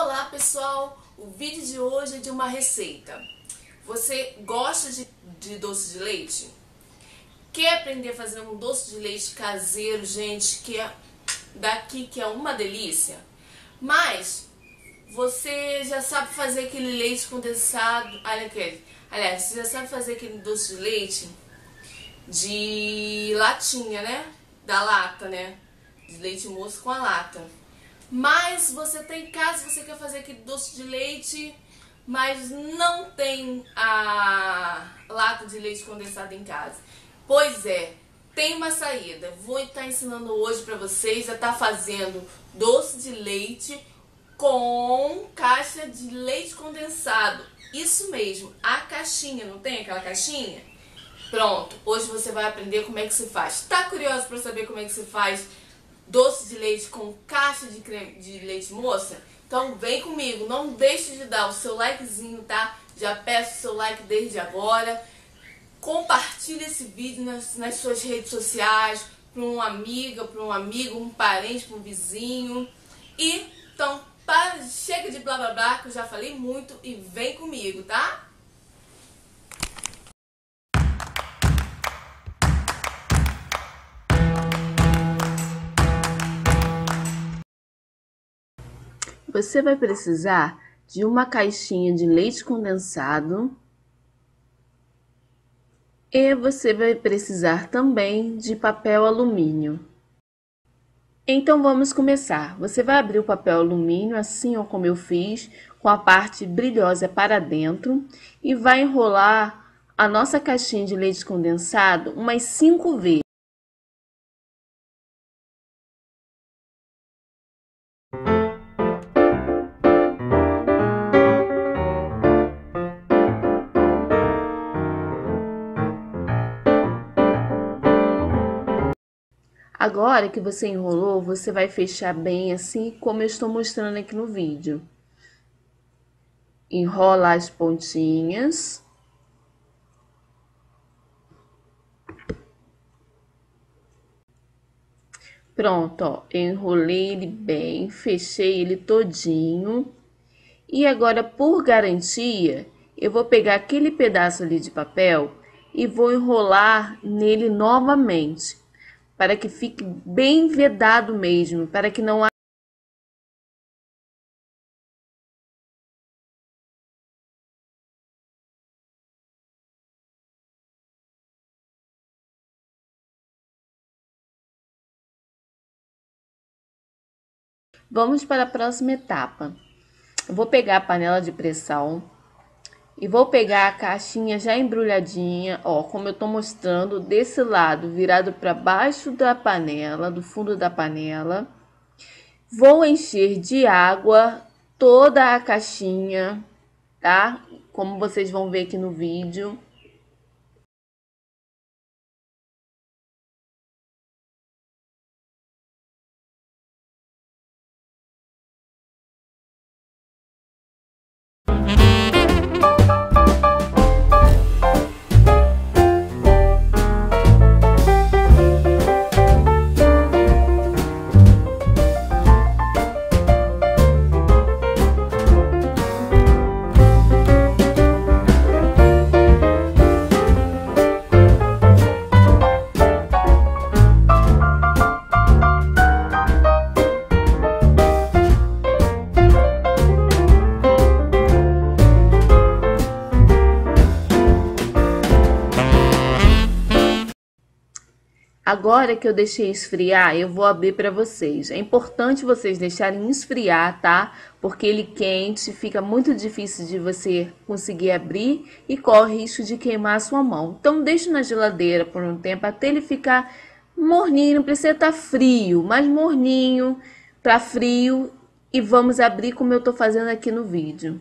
Olá pessoal, o vídeo de hoje é de uma receita. Você gosta de doce de leite? Quer aprender a fazer um doce de leite caseiro, gente, que é uma delícia? Mas você já sabe fazer aquele leite condensado, aliás, você já sabe fazer aquele doce de leite de latinha, né? Da lata, né? De leite moço com a lata. Mas você tem em casa, você quer fazer aquele doce de leite, mas não tem a lata de leite condensado em casa. Pois é, tem uma saída. Vou estar ensinando hoje pra vocês a estar fazendo doce de leite com caixa de leite condensado. Isso mesmo, a caixinha, não tem aquela caixinha? Pronto, hoje você vai aprender como é que se faz. Tá curioso para saber como é que se faz doce de leite com caixa de creme de leite moça? Então vem comigo, não deixe de dar o seu likezinho, tá? Já peço o seu like desde agora. Compartilhe esse vídeo nas suas redes sociais, para uma amiga, para um amigo, um parente, para um vizinho. E então, chega de blá blá blá, que eu já falei muito, e vem comigo, tá? Você vai precisar de uma caixinha de leite condensado e você vai precisar também de papel alumínio. Então vamos começar. Você vai abrir o papel alumínio, assim como eu fiz, com a parte brilhosa para dentro, e vai enrolar a nossa caixinha de leite condensado umas 5 vezes. Agora que você enrolou, você vai fechar bem assim como eu estou mostrando aqui no vídeo. Enrola as pontinhas. Pronto, ó, eu enrolei ele bem, fechei ele todinho. E agora, por garantia, eu vou pegar aquele pedaço ali de papel e vou enrolar nele novamente, para que fique bem vedado mesmo, para que não haja. Vamos para a próxima etapa. Eu vou pegar a panela de pressão e vou pegar a caixinha já embrulhadinha, ó, como eu tô mostrando, desse lado, virado para baixo da panela, do fundo da panela. Vou encher de água toda a caixinha, tá? Como vocês vão ver aqui no vídeo. Agora que eu deixei esfriar, eu vou abrir para vocês. É importante vocês deixarem esfriar, tá? Porque ele quente, fica muito difícil de você conseguir abrir e corre risco de queimar a sua mão. Então, deixe na geladeira por um tempo até ele ficar morninho. Não precisa estar frio, mas morninho para frio. E vamos abrir como eu tô fazendo aqui no vídeo.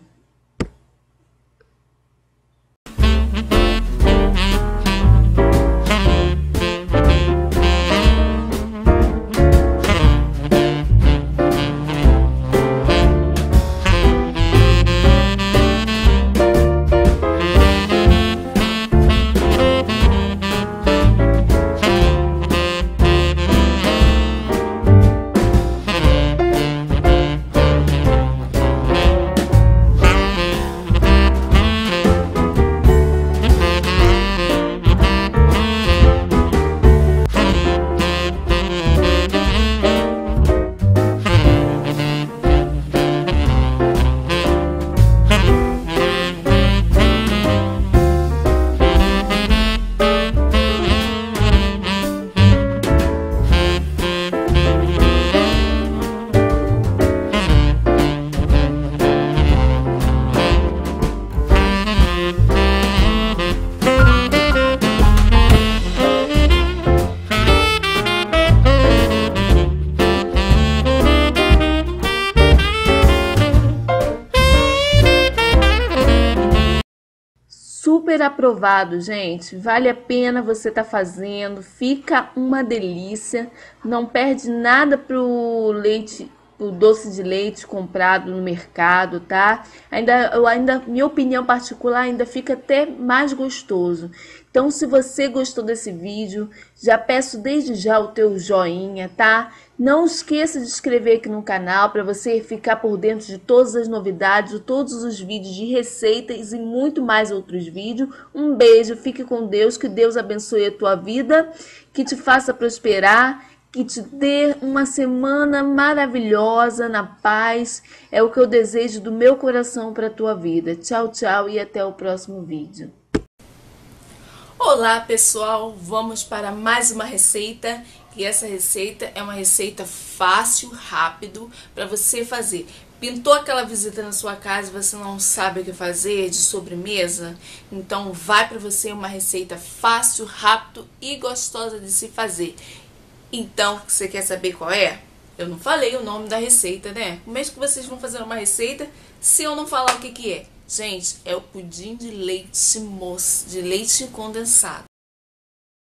super aprovado, gente. Vale a pena você estar fazendo. Fica uma delícia. Não perde nada pro leite, pro doce de leite comprado no mercado, tá? Minha opinião particular, ainda fica até mais gostoso. Então, se você gostou desse vídeo, já peço desde já o teu joinha, tá? Não esqueça de se inscrever aqui no canal para você ficar por dentro de todas as novidades, de todos os vídeos de receitas e muito mais outros vídeos. Um beijo, fique com Deus, que Deus abençoe a tua vida, que te faça prosperar, que te dê uma semana maravilhosa na paz. É o que eu desejo do meu coração para a tua vida. Tchau, tchau e até o próximo vídeo. Olá pessoal, vamos para mais uma receita e essa receita é uma receita fácil, rápido para você fazer. Pintou aquela visita na sua casa e você não sabe o que fazer de sobremesa? Então vai para você uma receita fácil, rápido e gostosa de se fazer. Então, você quer saber qual é? Eu não falei o nome da receita, né? Como é que vocês vão fazer uma receita se eu não falar o que que é? Gente, é o pudim de leite moça, de leite condensado.